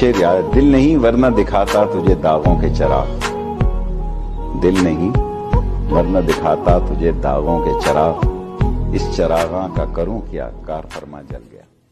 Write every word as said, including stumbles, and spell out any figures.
शेर याद, दिल नहीं वरना दिखाता तुझे दागों के चराग, दिल नहीं वरना दिखाता तुझे दागों के चराग, इस चरागां का करूं क्या, कार फरमा जल गया।